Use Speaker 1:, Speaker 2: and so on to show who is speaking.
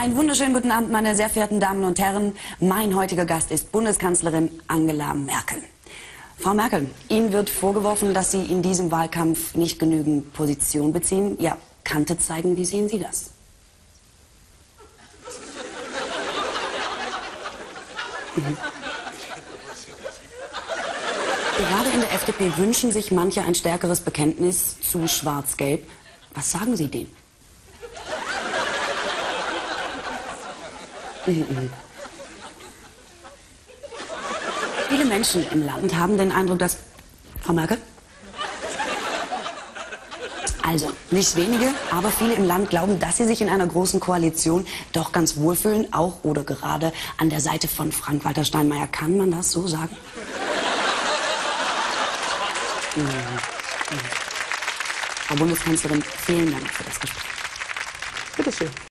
Speaker 1: Einen wunderschönen guten Abend, meine sehr verehrten Damen und Herren. Mein heutiger Gast ist Bundeskanzlerin Angela Merkel. Frau Merkel, Ihnen wird vorgeworfen, dass Sie in diesem Wahlkampf nicht genügend Position beziehen. Ja, Kante zeigen, wie sehen Sie das? Gerade in der FDP wünschen sich manche ein stärkeres Bekenntnis zu Schwarz-Gelb. Was sagen Sie denen? Viele Menschen im Land haben den Eindruck, dass... Frau Merkel? Also, nicht wenige, aber viele im Land glauben, dass sie sich in einer großen Koalition doch ganz wohlfühlen, auch oder gerade an der Seite von Frank-Walter Steinmeier. Kann man das so sagen? Frau Bundeskanzlerin, vielen Dank für das Gespräch.
Speaker 2: Bitte schön.